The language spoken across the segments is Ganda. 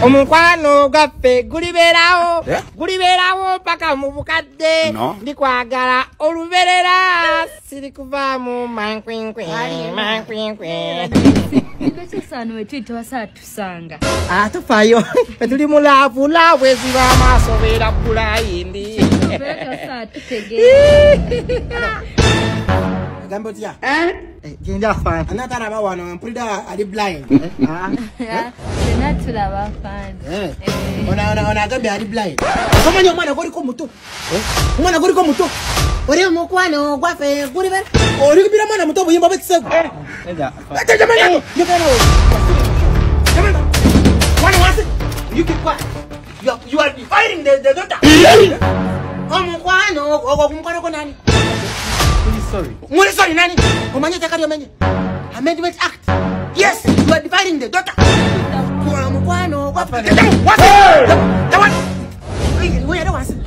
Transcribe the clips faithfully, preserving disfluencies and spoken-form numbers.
Omukwano gaffe guliberawo guliberawo paka mu bukadde ndikwagala oluberera sirikuvaamu mankwinkwi mankwinkwi Sano wetu wasa tusanga. Ah tufayo. Tuli mulavu lavu eziba amaso bera bulayindi. Wasa tutege. Gambo tia. Eh? Jinja fan. Anatara ba wana mpulida ali blind. Ah. Senatula ba fan. Eh. Ona ona ona gambe ali blind. Koma nyo mwana gori ko muto. Eh? Mwana gori ko muto. Ori mukwano gwafe guri ber. Ori kubira mwana muto buyimba betseku. Eh. Enda. Ata jamana. Yo kana wo. Jamana. Mwana wase. You keep quiet. You are, you are dividing the the daughter. Omukwano ogo kumkwano ko nani? Sorry. Muli sorry nani? Omanye takari omenye. Amendment Act. Yes, you are dividing the daughter. Kwa mukwano kwa fa. What? That one. We are the ones.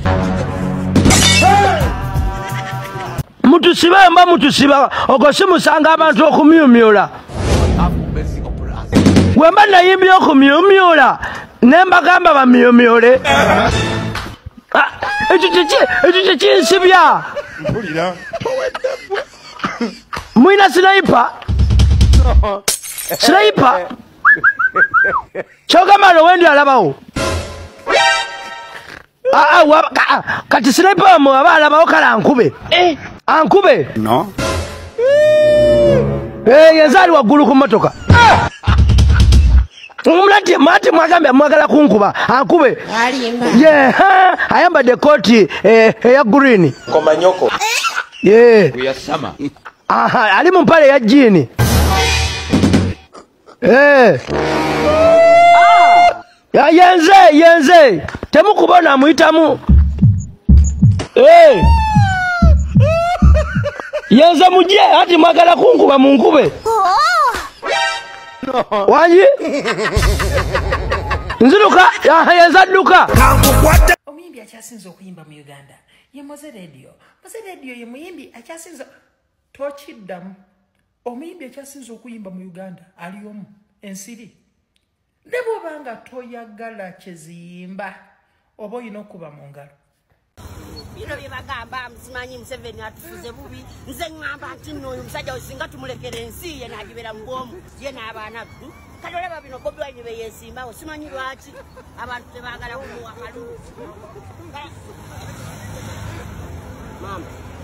Mutu sibamba mutu siba okosimusanga abantu okumyumyula. Wemba nayimbye okumyumyula nemba gamba bamyumyule. Ekyo kiki ekyo kiki sibya. Mpulira. Mwina sniper. Sniper. Chogamalo wendi alabawo. Ah ah kati sniper mo abalabawo kala ankube. Eh ankube. No. Eh yazali wagulu ku motoka. Umlati mati mwagambe mwagala kunkuba ankube. Yeah, ayamba de koti eh ya green. Komanyoko. Yeah. Uyasama. Aha, ali mu mpale ya jini. Eh. Ya yenze, yenze. Temu kubona muitamu. Eh. Yenze muje hati mwagala kunkuba munkube. Wanyi? Nziruka, ya yenza duka. Omuyimbi akyasinza okuyimba mu Uganda ye Moze Radio. Moze Radio ye muyimbi akyasinza tokiddamu. Omuyimbi akyasinza okuyimba mu Uganda ali omu ensiri. Ne bw'obanga toyagala kizimba oba olina okuba mu ngalo. Bino bye bagamba Msimanyi Museveni atufuze bubi nze ngamba nti nno oyo musajja osinga tumulekere ensi ye n'agibera mu bwomu ye n'abaana be. Kati olaba bino Bobi Wine be yeesimbawo simanyi lwaki abantu tebaagala kumuwa kalulu. Mama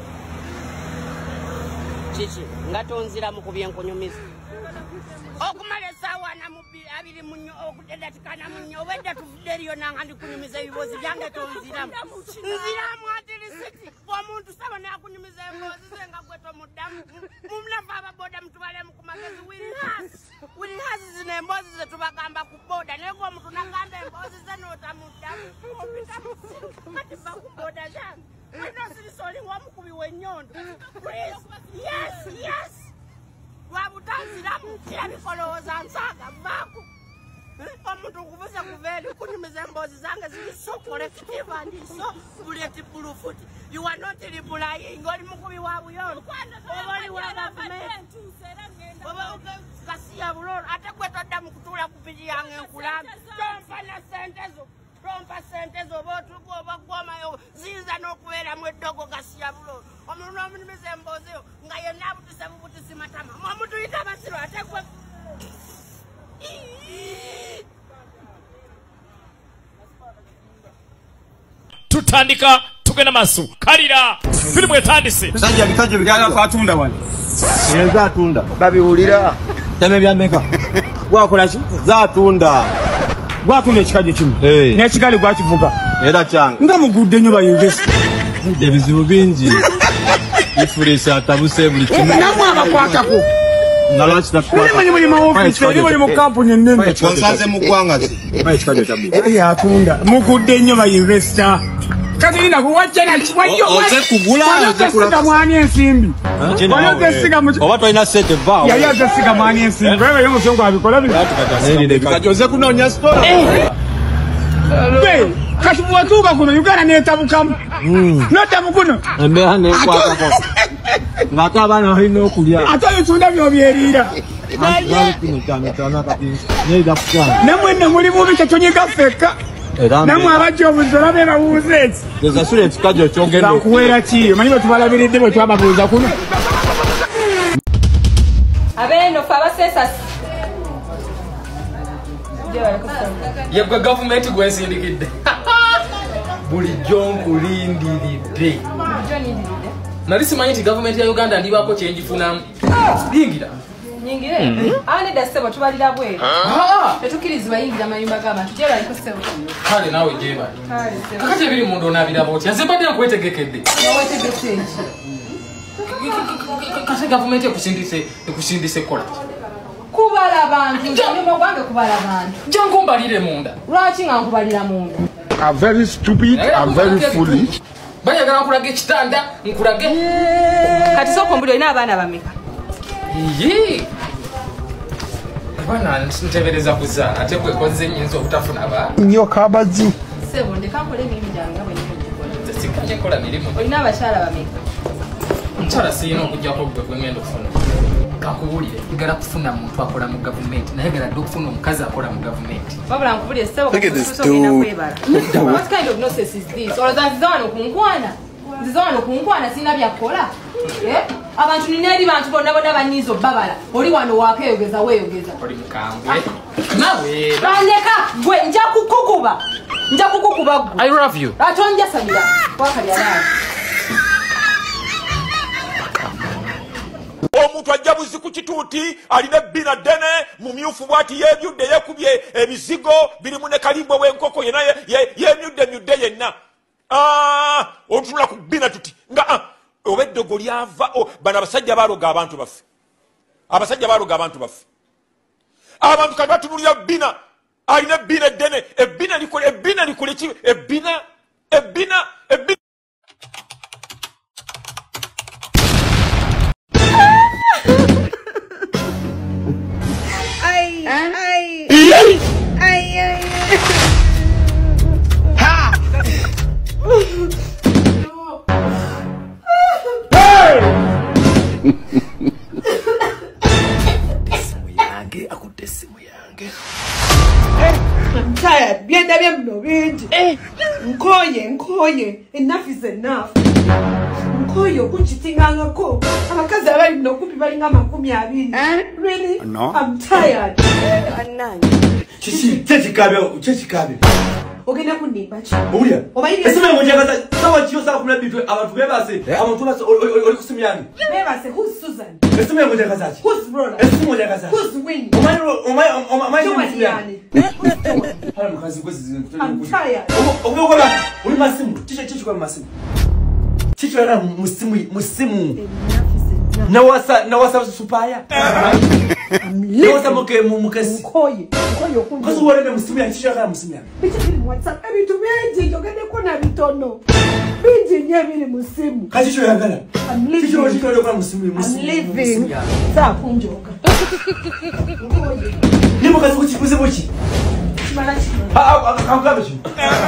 kiki nga tonzira mu kubyenkunyumiza okumala essaawa na mubbi abiri mu nnyo okuddatikana mu nnyo obwedda tuvudde eriyo nanga ndikunyumiza ebibuuzi byange tonziramu nziramu ati risiti omuntu saba nakunyumiza emboozi ze nga gwe tomuddamu mumunafu ababoda mutubalemu ku magezi wilihasi wilihasi zino emboozi ze tubagamba ku boda naye gwe omuntu nagamba emboozi ze n'otamuddamu kati ba ku boda zange wino sirisoli ng'omukubi w'ennyondo please yes yes wabutanziramu kirabikolowoza nsaaga vaako omuntu okubuza kuveeri kunyumiza emboozi zange ziri so collective and so bulletproof. You are not replying. Oli mukubi wa buyondo oba oli wa gavumenti oba kasiya bulolo ate gwe todda mu kutuula ku piki yange enkulambi tompa na sente zo tompa sente zo oba otuuka oba gwomayo ziyinza n'okubeeramu eddogo kasiya bulolo omuntu n'omunyumiza emboozi yo nga yenna abutise bubutisi matama omuntu yita basiro ate gwe tutandika tugenda masu kalira filimu etandise Sanja bikaje bigala kwa tunda wale Yenza tunda. babiwulira Teme byameka. gwakola ki za tunda Gwatunda ekikaje kimu. Eh. N'ekikale gwakivuga. era kyanga Nga mugudde nnyo ba university. ebizibu bingi ifurisa atabuse buli kimu Namwe abakwatako. nalwaki Muli muli muli mu office, muli muli mu kampuni ennene. konsanze mu ggwanga ki ekikaje kyabu Eh atunda. Mugudde nnyo ba university. Kati ina kuwache na wajjo. oze kugula oze kugula mwani ensimbi. Oze siga mu oba tolina sente vaawo yali oze siga mwani ensimbi. Wewe yo musongo abikola bino. kati oze kunoonya sitola Be kati bwatuuka kuno Uganda n'etabukamu. N'otabukuno. embeera nekwatako ng'ate abaana balina okulya Ate ebitunda byo byeriira. Namwe ne muli mubi kyatonyeka feka. Namwe abajja obuzora be bawuze. Gesasule ekikajo kyongendo. Bakuwera ki? Manyi bwe tubalabiridde bwe twababuuza kuno. Abeno faba sesas. Yegwe government gwesindikidde. Bulijjo nkulindiridde. Nali simanyi nti government ya Uganda ndibako kyenjifunamu. Yingira. Nyingire. Ane da sebo tubalira bwe. Tetukirizibwa yingira mayumba g'abantu. Gye baliko sebo. Kale nawe gye bali. Kale sebo. Kakati ebiri mundu onabira boti. Azibadde nkwetegekedde. Wetegese ki? Kati government ekusindise ekusindise kola. Kubala abantu. Omulimu gwange kubala abantu. Jangu mbalire munda. Lwaki nga nkubalira munda? I'm very stupid, I'm very foolish. Bayagala nkulage ekitanda, nkulage. Kati soko mbuli olina abaana bameka? Yee. Bana ntebereza kuzaala ate kwekoze nyinza obutafuna abaana. Nnyo kabazi. Sebo ndeka nkole emirimu gyange nga bwe nkola. Sikanye kola mirimu. Olina abakyala bameka? Nkyala siyina okujjako gwe gwe ngenda okufuna. Kakuwulire njagala kufuna muntu akola mu gavumenti nayagala dde okufuna omukazi akola mu gavumenti. Wabula nkubulire sebo kususobina kwebala. What kind of nonsense is this? Olowooza nziza wano kunkwana? Nziza wano kunkwana sirina byakola? Abantu nina eri bantu bonna bonna banyiiza obbabala. Oli wano waakeyogeza weeyogeza. Oli mukambwe. Nawe. Bandeka gwe nja kukukuba. Nja kukukuba gwe. I love you. Ate onjasabira. Wakalya laala. Omuntu ajja buzi ku kituuti alina ebbina ddene mumyufu bw'ati yeebyudde yeekubye ebizigo birimu ne kalimbo w'enkoko yenna yeemyudde myudde yenna. Otunula ku bbina tuti nga oba eddogo lyava bano abasajja baaloga abantu baffe. Abasajja baaloga abantu baffe. Abantu kati batunulira bbina alina ebbina eddene ebbina likole ebbina likole ki ebbina ebbina ebbina. Ay, ay, ay, ay, ay. Ha! Hey! Simu yange akutte simu yange. I'm tired. Byenda byemno bingi. Nkoye, nkoye. Enough is enough. Nkoye okukitingangako. Abakazi abali bino okupi balinga makumi abiri. Really? No. I'm tired. Anani. Chichi, chichi kabe, chichi kabe. Ogenda kunimba ki? Owulira? Obayire. Esimu yange njagaza sawa kiyo sawa kumula bitu abantu bebase. Abantu base oli kusimu yange. Bebase who's Susan? Esimu yange njagaza ki? Who's brother? Esimu yange njagaza. Who's Winnie? Omayi omayi omayi Who's yani? Hala mukazi kwezi zintu. I'm tired. Obuko kwa uli masimu. Chichi chichi kwa masimu. Chichi era musimu musimu. Na wasa na wasa supaya. Lewasa muke mukasi. Nkoye. Nkoye okunje. Kazi wale musimu ya chichi era musimu ya. Bichiri mu WhatsApp ebintu bingi jogende kona bitono. Bingi nye biri musimu. Kazi chichi yagala. I'm living. Chichi chichi kwa musimu musimu. I'm living. Sa kunjoka. Nkoye. Ni mukazi kuchikuze bochi. Chimala chimala. Ah ah kangabe chi.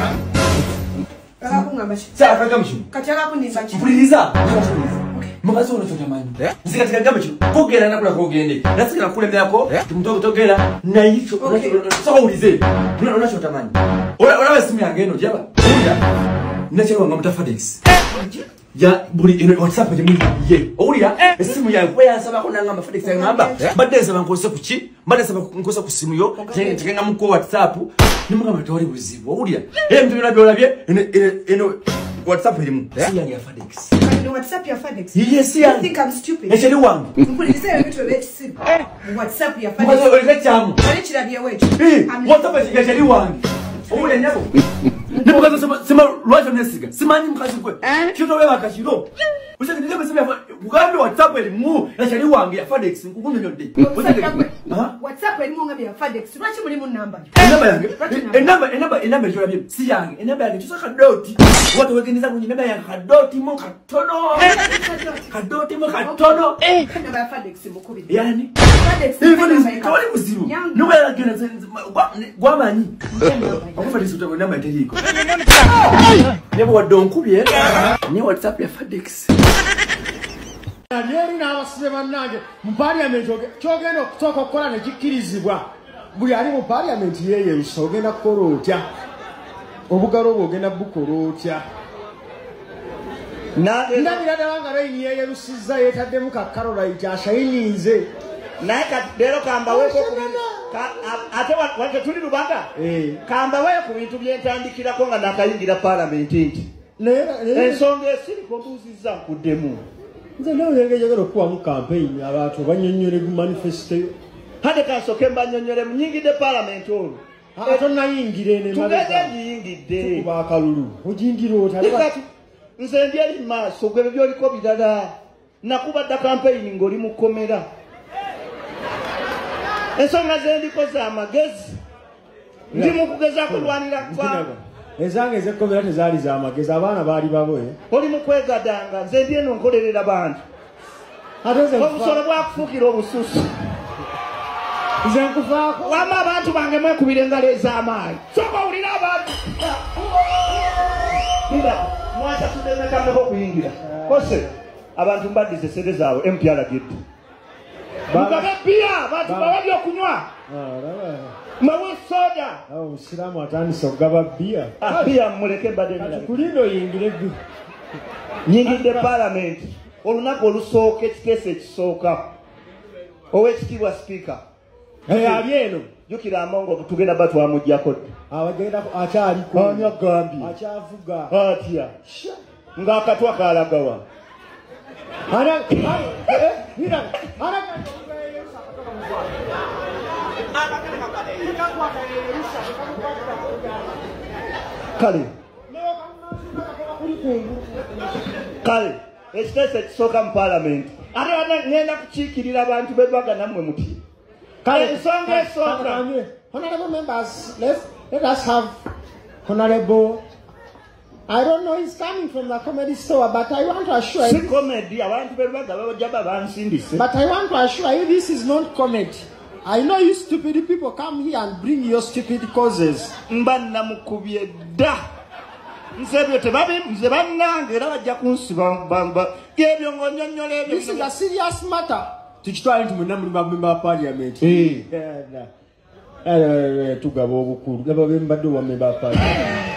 Kaka kungamba chi. Sa kangabe chi. Kachaka kunimba chi. Mpuliriza. Mukazi ono totamanyi. Nzika tikangabe chi. Kogera nakula kogende. Nasikira kulembera ko. Tumutoke togera na yicho. Saka ulize. Unacho totamanyi. Ola ola simu yange eno jaba. Unda. Nachero ngam tafadex. Ya buri ino WhatsApp je muri ye. Owulira esimu yawe kwa yasaba ko nanga mafadex ngamba. Badde nsaba nkose kuki? Badde nsaba nkose ku simu yo. Tekenga mu ko WhatsApp. Nimuga matori buzibu. Owulira. Eh mtu bina byolabye eno eno WhatsApp elimu. Si yange ya fadex. No WhatsApp ya FedEx. Yes, yeah. You think I'm stupid? Echeli wangu. Mpulirize ebitu ebekisimu. WhatsApp ya FedEx. Mukazi oleka kyamu. Oli kirabye wetu. Eh, WhatsApp ya echeli wangu. Owulira nyako. Nimukazi sema sema lwacho nesiga. Simanyi mukazi kwe. Kyoto wewe akashiro. Usenge ndebe sema mugambe WhatsApp elimu echeli wangu ya FedEx nkukunyonyodde. WhatsApp elimu ngabe ya FedEx. Lwaki muli mu number? Enamba yange. Enamba enamba enamba ejora bye. Si yange. Enamba yange tusaka doti. Watu wekeniza kunyi enamba yange kadoti mo katono. Kadoti mo katono. Eh. Enamba ya FedEx mukubi. Yani. FedEx. FedEx kawali kuzibu. Nuba ya gena gwamanyi. FedEx utawe namba eteriko. Nebo wadonkubi eh. Ni WhatsApp ya FedEx. Nalieri n'abasibe bannange mu parliament kyogenda okutoka okukola ne kikkirizibwa buli ali mu parliament yeeyeruse ogenda kukola otya obugalo obwo ogenda bukola otya ndabira ddala nga Rain yeeyerusizza yeetaddemu ka Caroline ashayininze naye leero kambaweeko ate wate tuli Lubanga kambaweyo ku bintu byentandikirako nga nakayingira palamenti nti ensonga esiriko mbuuzizza nkuddemu nze nawe yengejagala okuwamu campaign abantu banyonyole ku manifesto hade kasoke mbanyonyole munyingidde palamenti olwo tonnayingire tugende ngiyingidde tukuba akalulu ojingira ota nze ndi eri maaso gwe byoliko birala nakubadda campaign ng'oli mu kkomera ensonga zendiko z'amagezi ndi mu kugeza kulwanira kwa ezange ezekkomera tezaali z'amagezi abaana baali babwe oli mu kwegadanga nze ndi eno nkolerera bantu obusolo bwakufuukira obususu nze nkufaako wama abantu bange mwekubira engalo ez'amaanyi soka owulira abantu mwasa tudemekambeko okuyingira kose abantu mbaddize sente zaabwe M P alagidde mugabe bbiya abantu bawa byokunywa mawe soda omusiraamu atandise okugaba bbiya bbiya muleke mbadde kulinda oyingire gwe nyingidde palamenti olunaku olusooka ekiteeso ekisooka ow'ekitiibwa sipiika ali eno jukira amongo tugenda ba twamuggyako abagenda akyaliko ani agambye akyavuga atya ng'akatwa kalagawa kale kale ekiteeso ekisooka mu palamenti ate ngenda kukiikirira abantu bebaga nammwe muti ensonga esooka honorable members let's let us have honorable I don't know he's coming from the comedy store but I want to assure you comedy abantu bebaga bajaba bansindise but I want to assure you this is not comedy I know you stupid people come here and bring your stupid causes mba namukubye dda nsebyo tebabi nze bannange era bajja kunsiba bamba ebyo ng'onyonnyola ebyo this is a serious matter tukitwale nti mwenna muli bamemba ba parliament tugaba obukulu naba bembadde bamemba ba parliament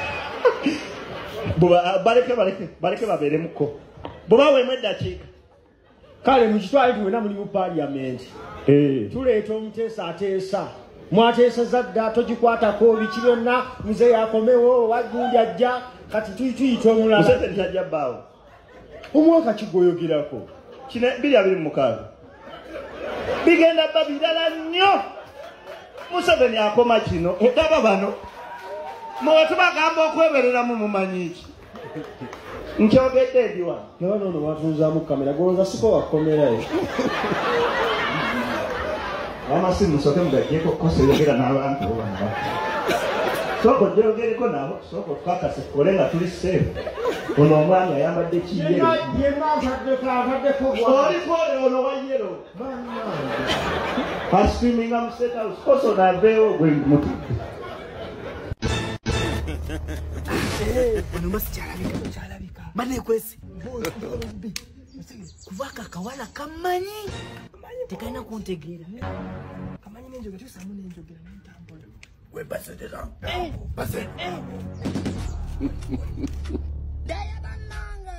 baleke baleke baleke babeeremuko bwebaweemu eddakiika kale mukitwale nti mwenna muli mu parliament tuleeta omuteesa ateesa mwateeseza dda togikwatako biki byonna muze yakomewo wagundi ajja kati tuyita omulala museveni tajja bbaawo omwaka kigoyogerako kino biri abiri mu mukaaga bigenda bba birala nnyo museveni akoma kino egaba bano mwe tubagamba okwebereramu mumanyiki nkyogedde ediwa nonono watunzaamu kamera golooza siko wakomerayo amasimu musoke mugajjeko koseyogera n'abantu obamba soko gyogereko nabo soko tukakase tukole nga tuli seefu ono omwami ayambadde kiyero oliko ono wa yero aswiminga mu state house koso naveewo gwe mutudde ono masikyalabika kyalabika banekwesi kuvaka kawala kamanyi tekalina kuntegeera kamanyi nenjogera tusamu nenjogera nentambula gwe basetera base daya bannanga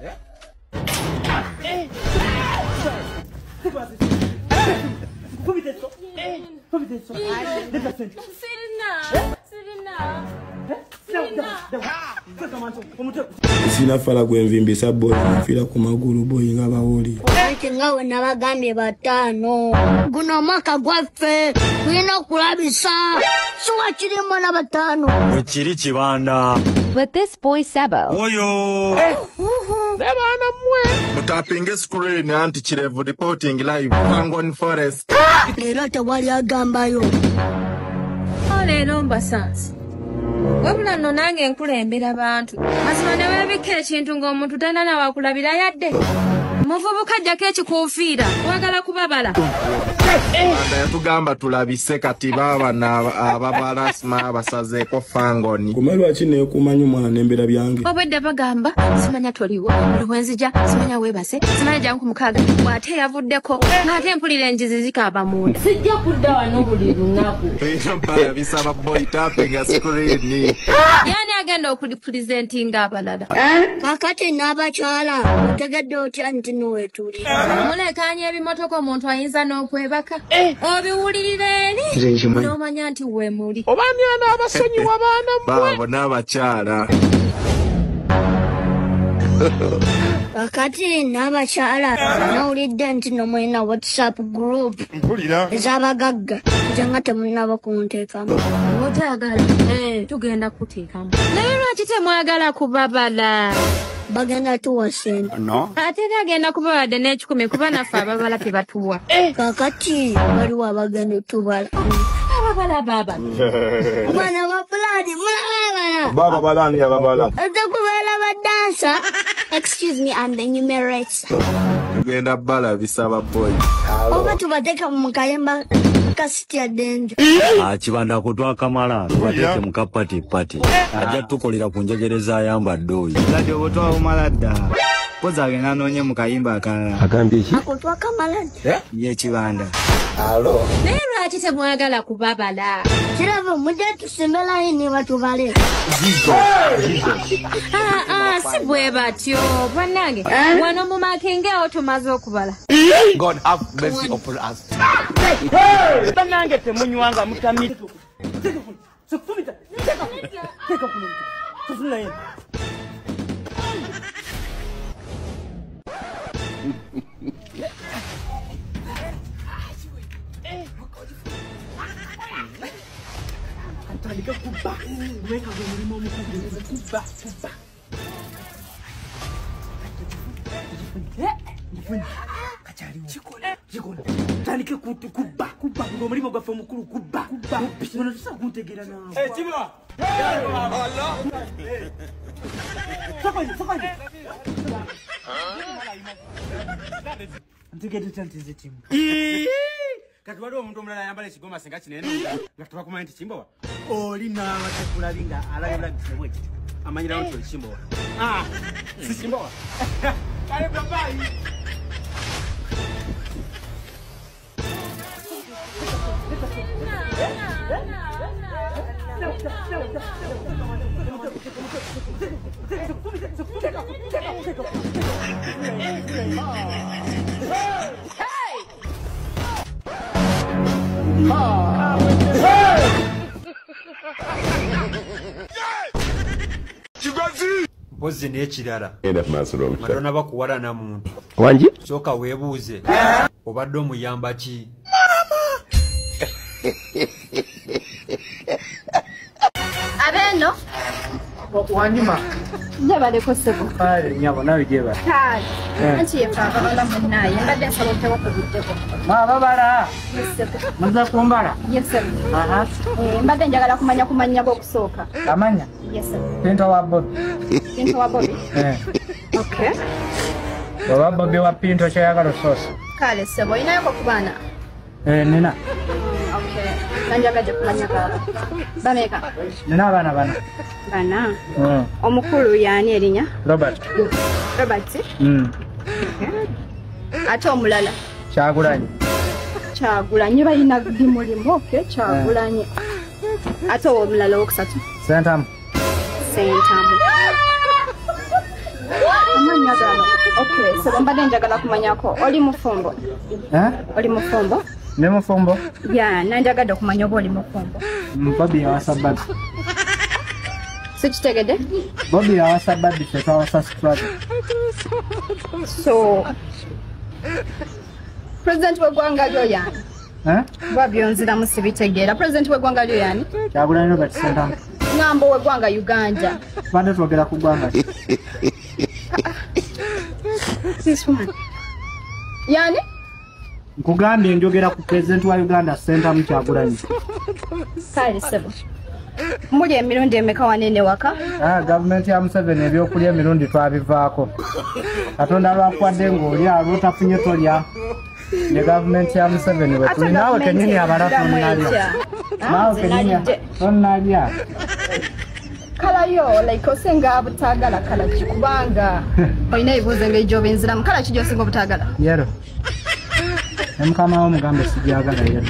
kubiteso kubiteso Sirina Sirina sina fala gwenvimbisa boyi nfira ku magulu boyi nga bawuli ati ngawe nabagambye bataano guno omwaka gwaffe tulina okulabisa suwa kirimo na bataano wekiri kibanda with this boy Sebo oyo Sebana mwe mutapinge screen anti Kirevu reporting live Kangon Forest leero tewali agambayo leero mbasansi wabula nno nange nkulembera bantu mazima ne weebika ekintu ng'omuntu talina nawakulabira yadde muvubuka ajjako ekikuufiira wagala kubabala Anda yatugamba tulabise kati baabana ababalasima abasazeeko fangoni kume lwaki neekumanyi omwana n'embeera byange obwedda bagamba simanya toliwo luwenzija simanya weebase simanya jangu ku mukaaga bw'ate yavuddeko ng'ate mpulira enjizi zikaaba munda sijja kudda wano buli lunaku balabisa ababoyi tappinga screen yani agenda okulipulizentinga abalala kakati n'abakyala otegedde otya nti niwetuli mulekanya ebimotoka omuntu ayinza n'okwebaka obiwulirira eri n'omanya nti weemuli obaani ana abasonyiwa baana baabo n'abakyala kakati n'abakyala nawulidde nti nomwena whatsapp group ez'abagagga nze nga temunaba kunteekamu otayagala tugenda kuteekamu naye lwaki temwagala kubabala bagenda tuwa sente ate era agenda kubawadde n'ekikumi kuba naffe ababala tebatuwa kakati waliwo abagenda otubala ababala baba bana bapulani mulababala baba balani ababala otekubala badansa excuse me I'm the numerator tugenda balabisa ababoyi oba tubateeka mu kayemba kasitya denjo kibanda kutwakamala tubateeke mu kapati pati ajja tukolera ku njegereza ayambadde oyo ladde obutwa bumala dda koza agenda anoonye mu kayimba akalala agambye eki akutwakamala yekibanda naye lwaki temwagala kubabala kirava mujja tusimbelayo ne batubale si bwe batyo bannange wano mu makengeawo tumaze okubala God have mercy upon us bannange temunywanga mutamira Antandika kuba, weka gomulimo omukugereza kuba, kuba. Kachaliwo. Chikola, chikola. Tandike kuti kuba, kuba ngomulimo gwaffe omukulu kuba, kuba. Bino tusa kuntegera nawe. Eh, Chimwa. Allah. Sokoni, sokoni. Ntegete chantize timu. Kati waliwo omuntu omulala ayambala ekigoma singa kinene nga tubakumanya nti Kimbowa oli naawa tekulabi alabira gisebwe ekityo amanyirawo nti oli Kimbowa si Kimbowa kale babayi mpozi n'ekirala Madonna bakuwala na muntu wangi sooka weebuuze obadde omuyamba ki abeno wanyuma njabaleko sebo kale nyabo nawe jeba kale anti yefa abala munnaye mbadde nsaba oteba kubiddeko babala muza kumbala yesebo aha mbadde njagala kumanya kumanya g'okusooka amanya yesebo Pinto wa Bobi Pinto wa Bobi eh okay baba Bobi wa Pinto kyayagala sosa kale sebo inayoko kubana eh nina okay nanjagaje kumanya kala bameka nina abana bana bana omukulu yani erinya Robert Robert mm ate omulala Kyagulanyi Kyagulanyi balina mulimu okay Kyagulanyi ate omulala owokusatu Sentamu Sentamu amanya gano okay so mbadde njagala kumanyako oli mufumbo eh oli mufumbo ne mufumbo ya nanjagadde okumanya oba oli mufumbo Bobi yawasa Babi sikitegedde Bobi yawasa Babi tetwawasa Strata so president w'eggwanga lyo yani eh babyonziramu sibitegeera president w'eggwanga lyo yani Kyagulanyi Robert Sentamu ng'ambo w'eggwanga Uganda bande twogera ku ggwanga this one yani nkugambye njogera ku president wa Uganda Sentamu Kyagulanyi kale sebo Muli emirundi emeka wanene waka? Ah, government ya Museveni ebyokulya emirundi twabivaako. Katonda lwakwadde ng'oli abo tafunye tolya. Ne government ya Museveni we tuli naawe kennyini abala tonnalya. Naawe kennyini tonnalya. Kala yo like osenga butagala kala kikubanga. Oyina ebibuuzo ng'ejjoba enziramu kala kijjo osenga obutagala. Yero. Emukama wo mugambe sijagala yero.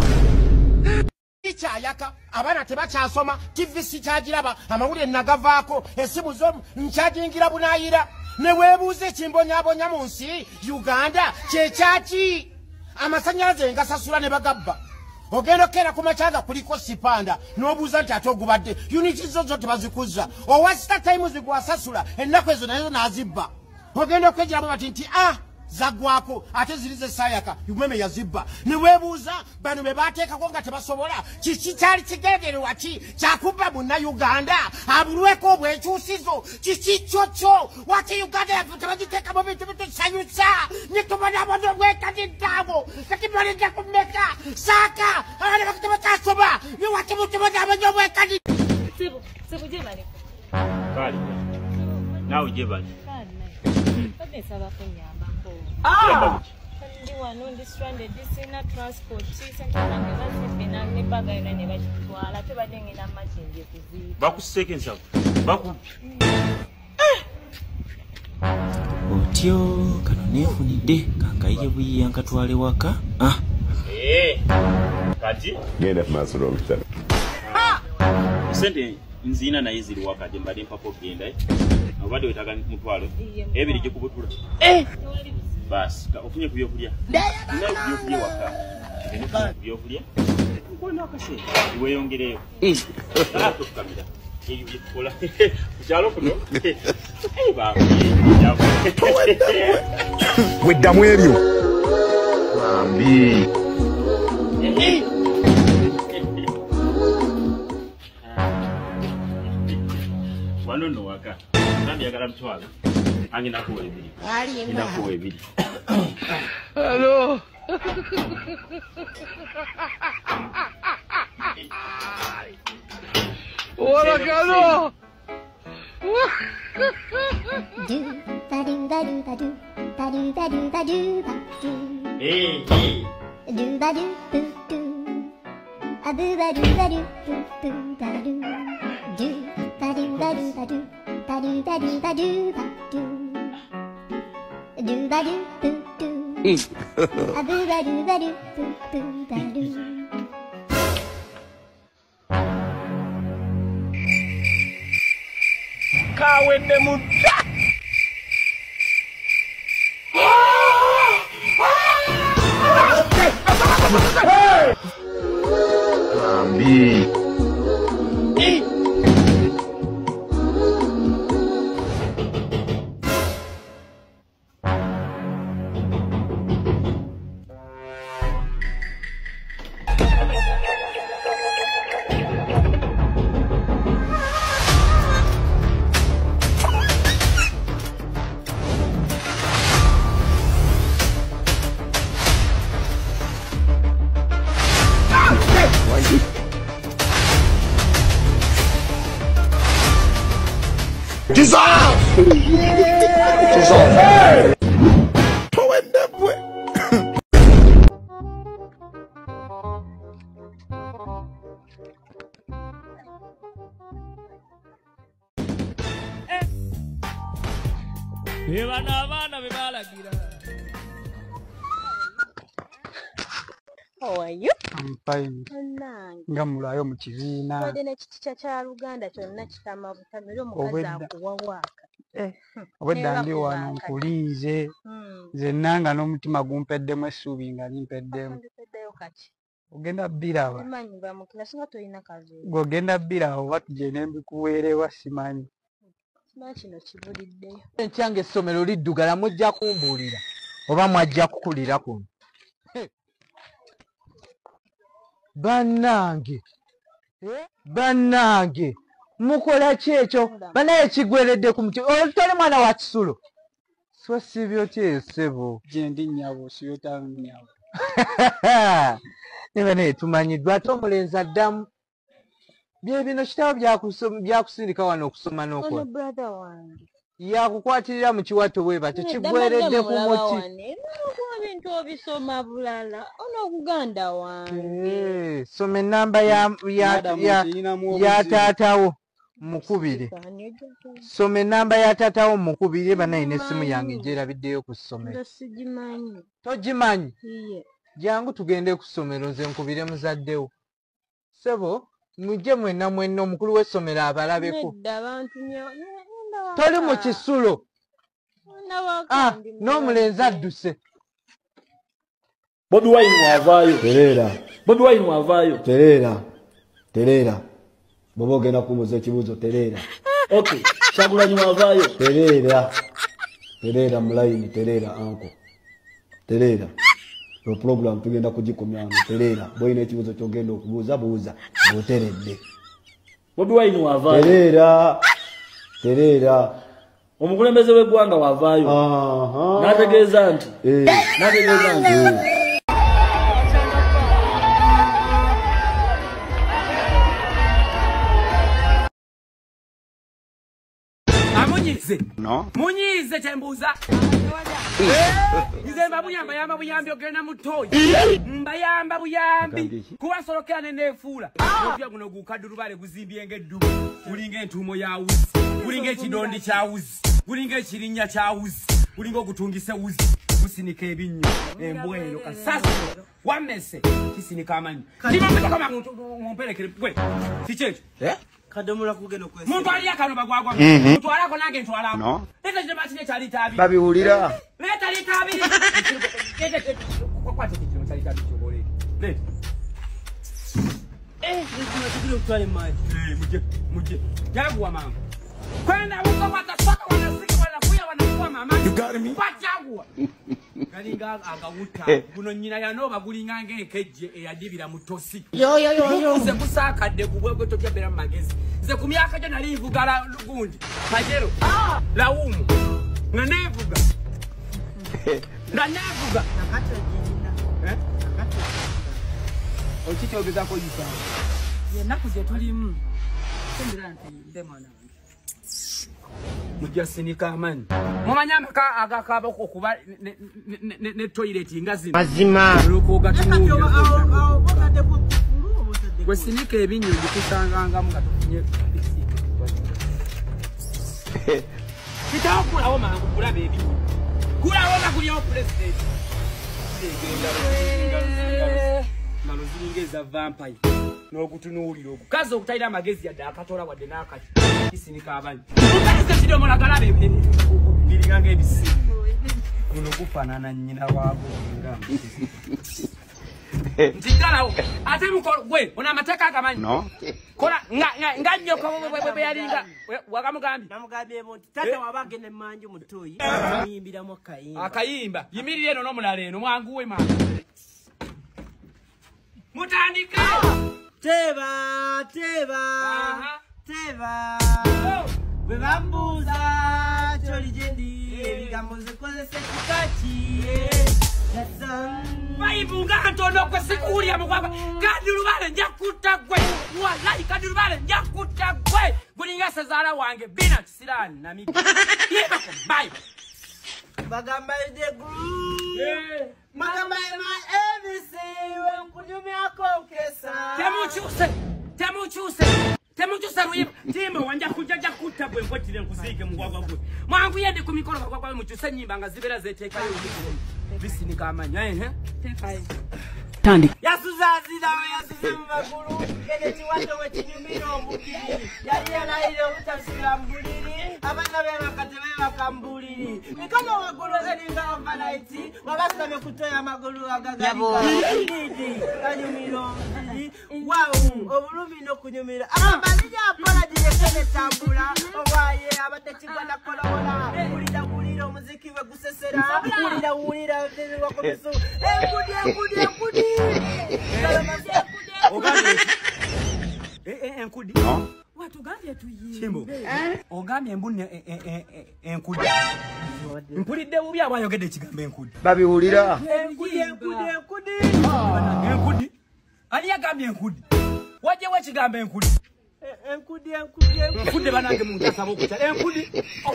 Ichayaka abana tebakyasoma T V C kyagiraba amawulire nagavaako esimu zo nkyajingira bunayira ne weebuuze kimbonyabonya mu nsi Uganda kyekyaki amasanyalaze ngasasula ne bagabba ogenda okera ku makyanga kuliko sipanda n'obuuza nti ate ogubadde uniti zo zo tebazikuza owasita time zigwasasula ennaku ezo nazo nazibba ogenda okwejiramu bati nti ah zagwako ate zirize sayaka umeme yazibba ne webuuza bano be bateekako nga tebasobola kiki kyali kigendererwa ki kyakubba munna Uganda abulweko obwekyusizo kiki kyokyo wati Uganda tebagiteeka mu bintu bitusanyusa nitubona abono obwekadiddaabo tekibalija kumeka saaka abana bakite bakyasoma niwati mutubona abono obwekadi Sibu, sibu jebale. Kali. Nawe jebale. Kali. Kade saba kunyamba ko. Ah! Ndi wano ndi stranded disina transport center nange basipena ne baga ina ne bakitwala tebadenge na machinje kuzi. Bakuseke nsako. Baku. Otyo kano nefunidde kangaye buyi yankatwale waka. Ah. Eh. Kati genda kumasura omutana. Sente nzina na izili wakaje mbali mpapo genda eh. Obade wetaga mutwalo. Ebiri je kubutula. Eh. Bas, ka ofunye kuyo kulya. Na kuyo kulya waka. Ene kuyo kulya. Mbona akase. Iwe yongereyo. Eh. Ah, tukamira. Eyo bikola. Kuchalo kuno. Eh baba. Weddamu ebyo. Bambi. Eh. Wanono waka. Nandi yagala mtwala. Angi nakuwa ebiri. Ali nga. Nakuwa ebiri. Hello. Ora kano. Do ba do ba do ba do ba do ba do ba do ba do. Hey, hey. Do ba do do do. A do ba do ba do do do ba do. Do ba do ba do ba do ba do ba do ba do ba do. Do ba do do do. A do ba do ba do do do ba do. Kawende mutta. Bambi. Dissolve! Dissolve! Ebana abana bebalagira. How are you? I'm fine. Nga mulayo mu kibiina. Wadde n'ekiticha kya Luganda kyonna kitama butamiro mukazi akuwa waka. Eh, obwedda ndi wano nkuliize. Nzenna nga n'omutima gumpeddemu essuubi nga limpeddemu. Ndipeddeyo kati. Ogenda bbirawa? Simanyi ba mukina singa toyina kazi. Gw'ogenda bbirawa oba tugende mbikuweerewa simanyi. Simanyi kino kibuliddeyo. Enkyange essomero liddugala mujja kumbuulira oba mwajja kukulira kuno. Bannange bannange mukola ki ekyo banaye kigweredde ku muti otali mwana wa kisulo so sibyo kyesebo gye ndi nnyabo siyota nnyabo ne banaye tumanyiddwa ate omulenzi addamu bye bino kitabo byakusindika wano okusoma n'okola brother wange yakukwatirira mu kiwato bweba tekigweredde ku muti ebintu obisoma bulala ono okuganda wange soma ennamba ya taatawo mukubire soma ennamba ya taatawo mukubire banayina essimu yange gyerabiddeyo ku ssomero togimanyi jangu tugende ku ssomero nze nkubire muzaddewo sebo mujje mwenna mwenna omukulu w'essomero abalabeko toli mu kisulo n'omulenzi adduse Bobi Wine wavaayo terera Bobi Wine wavaayo terera terera bobo ogenda kumuza ekibuuzo terera okay Kyagulanyi wavaayo terera terera mulayini terera anko terera no problem tugenda kugikomyano terera boyina ekibuuzo kyogenda okubuuza buuza boteredde Bobi Wine wavaayo terera terera omukulembeze w'eggwanga wavaayo n'ategeeza nti n'ategeeza nti No. Munyize tembuza. Nze mbabuyamba yamba buyambi ogenda mutoyi. Mbayamba buyambi. Kuwasolokana nefuula. Obya guno gukadurubale guzimbye ngeddu. Kulinga entumo ya wuzi. Kulinga ekidondi kya wuzi. Kulinga ekirinya kya wuzi. Kulinga okutungisa wuzi. Musinika ebinnyo. Embwelo kasasa. Wamese. Kisinika amanyi. Ndimambe kama muntu mumpelekere gwe. Kichecho. Eh? Kadomola kugeno kwese. Muntu ali akano bagwagwa. Muntu alako nange ntwala. No. Leta je batine chali tabi. Babi hulira. Leta li tabi. Leta kwa kwate kitino chali tabi chobole. Leta. Eh, ndio tukile utwale maji. Eh, muje muje. Jagu wa mama. Kwenda huko watasoka wanasika wanakuya wanakuwa mama. You got me? Pajagu. Kalinga agawuta. Buno nyina yanoba gulinga ngekeje eyadibira mutosi. Yo yo yo yo. Nze kusakadde kubwego tokyabera magezi. Nze kumyaka je nali vugala lugundi. Pajero. Ah, lawumu. Nganevuga. Nganevuga. Nakata jina. Eh? Nakata. Ochicho obeza ko yisa. Ye nakuje tulimu. Sembera nti ndemana. Mujasinika amani. Mumanyamba ka agakaba okuba ne ne ne toilet ngazi. Mazima. Loko gatunye. Gwe sinika ebinyo bikusanganga mu gatufunye. Kitakula wo mangu kula baby. Kula wo makuli yo president. Malozingeza vampire. N'okutunuulira okukaza okutayira amagezi yadde akatola wadde n'akati kisinika abanyi mukazi kidomo lagala bebe biringanga ebisi kuno kufaanana nnyina waabo ntigalawo ate mukolo gwe ona amateeka agamanyi kola nga nnyoko bwe yalinga wagamugambye namugambye nti tata wabange ne manju mutoyi ayimbiramu akayimba akayimba yimirire eno n'omulala eno mwanguwe mama mutandika Teba, teba, uh-huh. Teba. We bambuza choli jendi, bigambuze koze sekikachi. Bayibunga antono kwa sikuri ya mkwaba. Kadurubale njakuta gwe. Wallahi kadurubale njakuta gwe. Gulinga sezara wange bina tisirani na mimi. Yeba ko bye. Bagamba de guru. Magamba ema A B C we kunyumi akokesa. Temuchuse. Temuchuse. Temuchuse ruyiba. Timba wanja kujaja kutabwe ngotire nkuzike mugwagwa gwe. Mwangu yende kumikolo bagwagwa muchuse nyimba ngazibera zeteka yo mukuru. Bisi nikamanya ehe. Teka ye. Tandi. Yasuzazira yasuze mumaguru. Kene chiwato we chinyumiro mbukiri. Yali yalaire utasira mbuliri. Abana be bakatebe bakambuliri. Mikama wagulu elinga ovalaiti. Wabasita mekutoya magulu agagalika. Nidi. Kanyumiro. Wow. Obulumi no kunyumira. Abalinya apola diye kene tambula. Owaye abatechigwa na kola wala. Ulida ulida muziki we gusesera. Ulida ulida vile wako bisu. Ekudi ekudi ekudi. Ogambye eh eh enkudi no watu gambye tuyi chimbo eh ogambye mbune enkudi mpulidde bubi abayogedde kigambo enkudi babihulira enkudi enkudi enkudi enkudi ali yagambye enkudi waje we kigambo enkudi Enkudi enkudi enkudi banange muntu asaba okuta enkudi.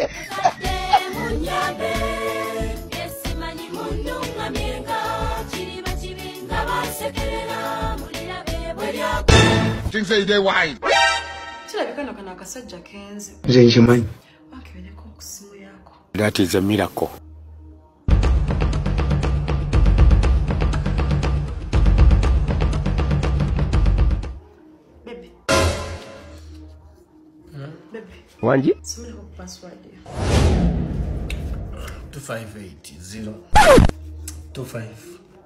Munyabe esimanyi mundu ngamenga kiriba kibinga basekerera mulira bebwe lyako. Things say they wine. Kirabika no kana akasajja kenze. Nze nkimanyi. Bakebeleko ku simu yako. That is a miracle. Wanji? Simule ku password. two five eight zero two five.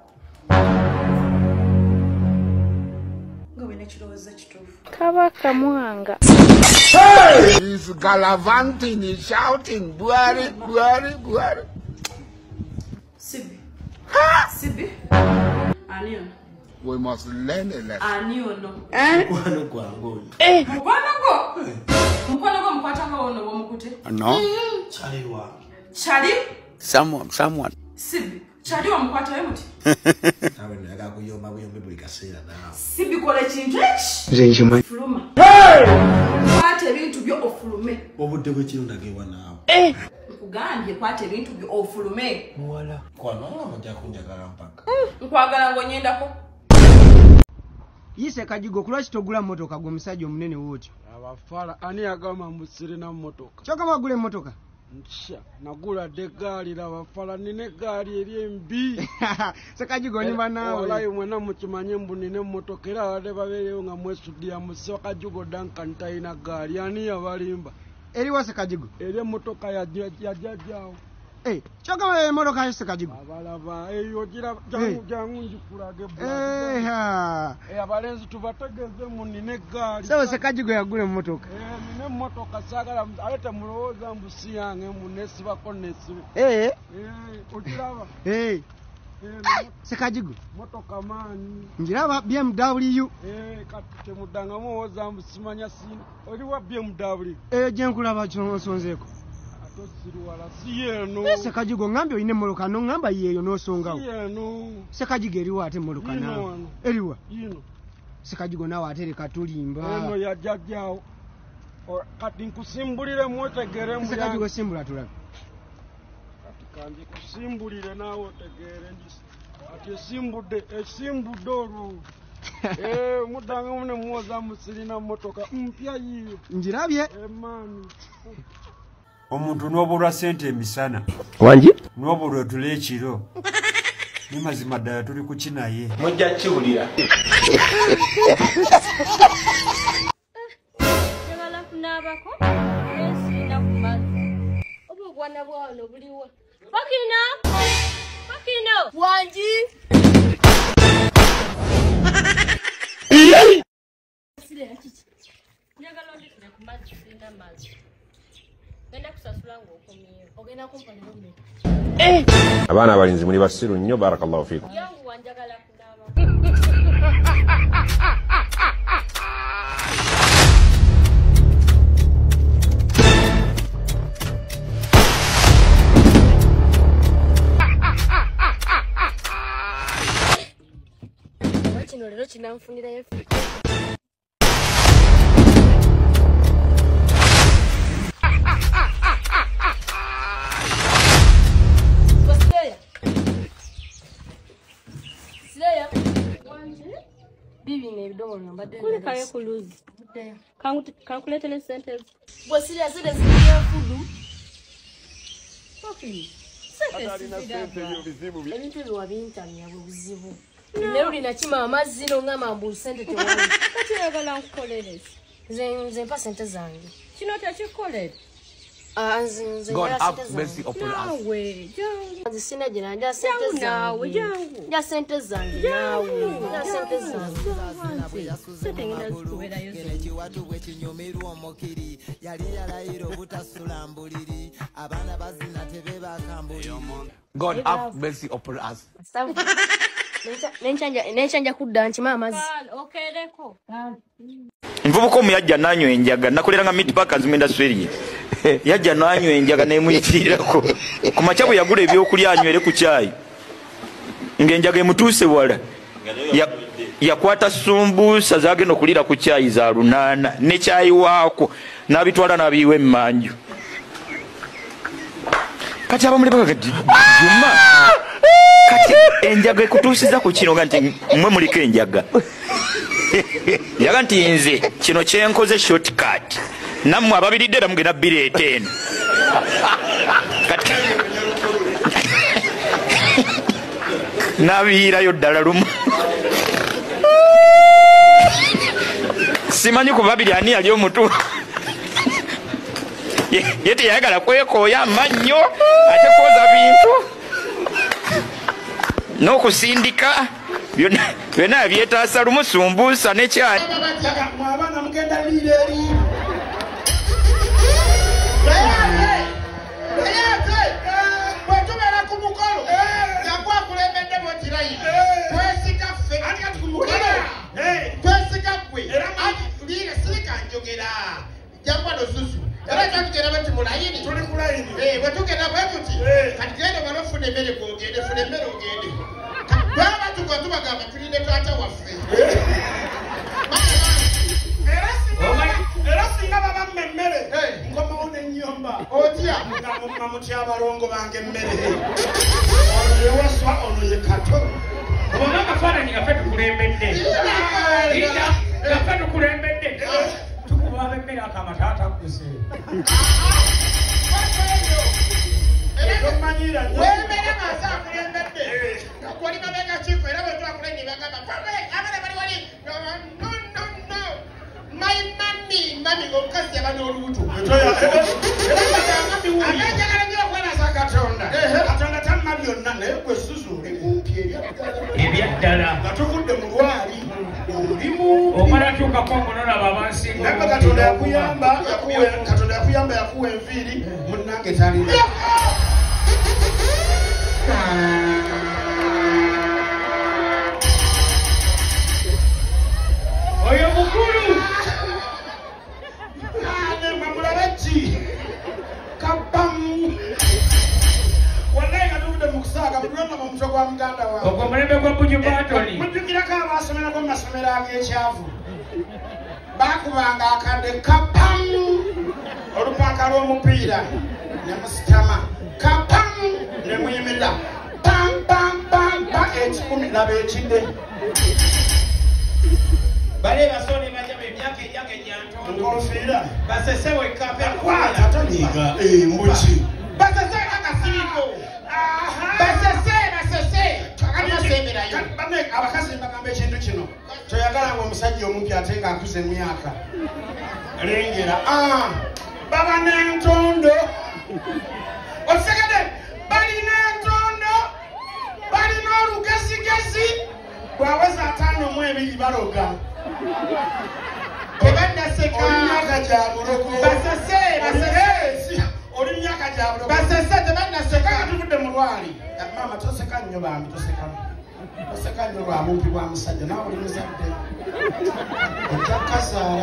Ngo wena chiroza chitofu. Kabaka mwanga. Hey! He's gallivanting, he's shouting, Buhari, Buhari, Buhari. Sibi. Sibi. Anion. We must learn a lesson. Anion no. Eh? Mkwano gwangu. Eh. Mkwano go. Mkwano go mkwatanga wono womukute. No. Chali wa. Chali? Someone, someone. Sibi. Chali wa mkwata wemuti. Nawe ndaga kuyomba kuyombe buli kaseera nawe. Sibi kole chintu echi. Nze nkimanyi. Fuluma. Hey! Kwate bintu byo ofulume. Obudde bwe kino ndagewa nawe. Eh. Kugambye kwate bintu byo ofulume. Muwala. Kwano amajja kunjagala mpaka. Nkwagala ngonyendako. Yise kajigo kulwachi togula motoka gwe musajja omunene woti. Abafala ani agama musire na motoka. Choka magule motoka. Nsha nagula de gali la bafala nine gali eri embi. Sekajigo ni banawe. Wallahi mwena mukimanye mbu nine motoka era wale babere nga mwesudia muso kajigo Duncan taina gali ani yabalimba. Eri wase kajigo. Eri motoka ya ya jajao. Eh, choka mwe motoka yise kajigo. Abalaba eyo gira jangu jangu njikulage bwa. Eh ha. Eh abalenzi tubategeze mu nine gali. Sawa sekajigo yagule motoka. Eh nine motoka sagala alete muloza mbusi yange munesi bakonesi. Eh. Eh ukiraba. Eh. Sekajigo. Motoka mani. Njiraba B M W. Eh katute mudanga muwoza mbusimanya sina. Oli wa B M W. Eh jenkulaba chonsonzeko. Siruwala siyeno. Sekajigo ngambe oyine moloka no ngamba yeyo no songawo. Siyeno. Sekajigo eriwa ate moloka nawe. Eriwa. Yino. Sekajigo nawe ate katulimba. Eno ya jajjao. Kati nkusimbulire mwotegere mu. Sekajigo simbula tulabe. Kati kandi kusimbulire nawe otegere ndisi. Ati simbude esimbude oru. Eh mudanga mune muwoza musirina motoka mpya yiyo. Njirabye. Eh mani. Omuntu n'obulwa sente emisana. Wanji? N'obulwa tule ekiro. Ni mazima ddala tuli ku kinaye. Mujja kiwulira. Njagala kunaabako nesina ku mazzi. Obugwana bwawano buliwa. Fakino! Fakino! Wanji! Njagala ondikire ku mazzi sina mazzi. Genda kusasula ng'okomyewo. Ogenda kumpana n'omuliro. Eh! Abaana abalinzi muli basiru nnyo barakallahu fiikum. Yangu wanjagala kunaaba. Kino leero kinanfunirayo. Bibi ne bidomo mbadde. Kule kaye kuluzi. Kangu kalkulate ne sentence. Bwe siriya zile ziriya fudu. Kofi. Ebintu biwa bintamya buzibu. Lero lina kima amazzi no ngama mbu sente tewange. Kati yagala nkukolere. Nze nze mpa sente zange. Kino takikolere. Ah nze nze God have mercy upon us. Nawe jangu. Nze sina jina nja sente zange. Nawe jangu. Nja sente zange nawe. Nja sente zange. Sente ngina zikuwera yozo. Ekiwatu bwe kinyomerwa omukiri. Yali yalayiro butasula mbuliri. Abana bazina tebe bakambuliri. God have mercy upon us. Nenchanja nenchanja kudda nti mama zi. Okereko. Nvubuka omuyajja nanywa enjaga nakoleranga meat packers mwenda sweriye. Yajja nanywa enjaga nemuyitirako. Ku machabu yagula ebyokulya anywere ku chai. Ngenjaga emutuuse wala. Ya yakwata sumbusa zagenda okulira ku kyayi za lunaana ne kyayi waako n'abitwala n'abiyiwa emmanju. Kati abamuli bagati Juma kati enjaga ekutuusiza ku kino nga nti mmwe muliko enjaga. Yaga nti nze kino kyenkoze shortcut nammwe ababiridde era mugenda bireeta eno. Kati n'abiyiirayo ddala lumu. Simanyi ku babiri ani yali omutu. Ye teyayagala kwekooya amannyo ate kwoza bintu n'okusindika byonna byetaasa lumu sumbuusa nekyayi. Abaana mugenda liira eri. Bwetubeera ku mukolo yakwakulembedde bwekirayi twesiga ffe ati kati ku mukolo twesiga ggwe liira sirika njogera jakwano susu era kyakugenda bwe timulayini tuli ku layini bwe tugenda bwe tuti kati genda bala ofuna emmere gwogende funa emmere ogende baba tugwa tubagamba tulinde taata waffe era singa baba mmemmere nkomawo n'ennyumba otya nga mutya abalongo bange emmere ono ye waswa ono ye kato oba akafaananyi gaffe tukulembedde gaffe tukulembedde tukuba ab'emmere akamataata kuse wemere maze akulembedde wali mabega kiko era bwe twakulembye bagamba abana bali wali my mami mami omukazi yaba n'olubuto agenjagala nnyo okwebaza katonda katonda tamma byonna naye gwe susu oli kumpi ebyaddala nga tuvudde mu lwali olimu omala kyukako ngonolaba abansinga naye katonda yakuyamba katonda yakuyamba yakuwa enviiri munnange talina oyo mukulu mamulabaki kabamu wallahi nga tuvudde mu kusaaga bulonama omutwe gwa muganda wange ogwo omulembe gwa bujubatoni mujjukirako abasomerako mu masomero ag'ekyavu bakubanga akadde kapamu olupanka lw'omupiira ne musitama kapamu ne muyimira pampampampa ekikumi laba ekidde bale basone bajaba emyaka ejange jantondo nkonfiira basese wekkape akwata atanyiga mbuki basese akasiriko basese basese akanasemberayo bane abakazi bagamba ekintu kino toyagala nga omusajja omumpi ate nga akuze emyaka lengera baba n'entondo osegede balina entondo balina olugesigesi bwaweza ataano mu ebiri baloga tebannaseka myaka gya bulogo basese basese oli myaka gya bulogo basese tebannaseka nga tuvudde mu lwali maama toseka nnyo bambi toseka toseka nnyo lwa bumpi bwa musajja nawe oli muzadde ojja kukazaala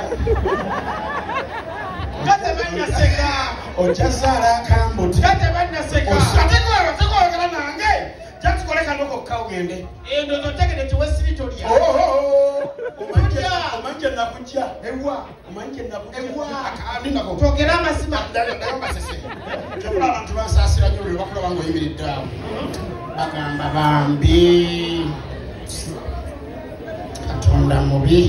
kate bannaseka ojja zaala akambuti kate bannaseka ate gwe tekwogera nange jatukoleka nokokka ogende endozo tegede tiwesibitolya omanje nakujja ewa omanje nakujja togera amazima tebula abantu basaasira nyo lwe bakola bange oyimiridde awo bagamba bambi katonda mubi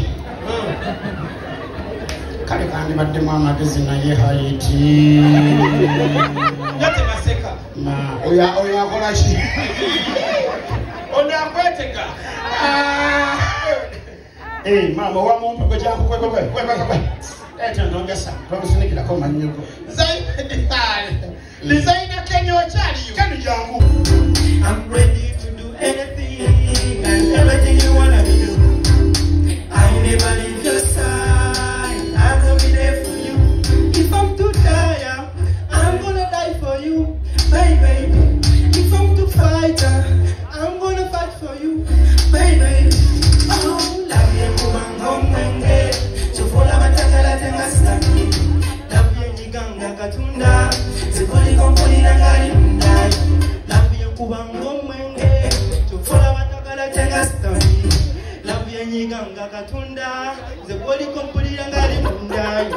kale kandi baddemu amagezi naye haiti yatemaseka oyo akola ki ono akwetega maama owamumpe gwe kyankukwekwekwekwekwekwe ete ndongesa twamusinikirako omanyugo lizaina kenya okyaliyo kenu jangu I'm ready to do anything and everything you wanna do. I never leave your side. I'm gonna be there for you. If I'm too tired, I'm gonna die for you, baby. If I'm too fighter, I'm gonna fight for you, baby. Oh, love you, kubango mwenge. Chofola matakala tenga staki. Love you, niganga katunda. Zikoli komponi na gari mdai. Love you, kubango mwenge. yanyiga nga katonda nze bw'oliko mpulira ngali munda.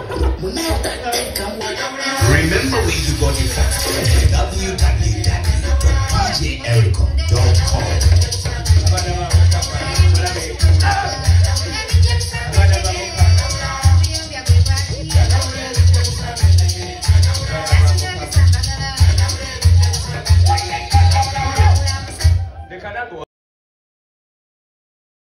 Remember where you got it from. w w w dot d j erico dot com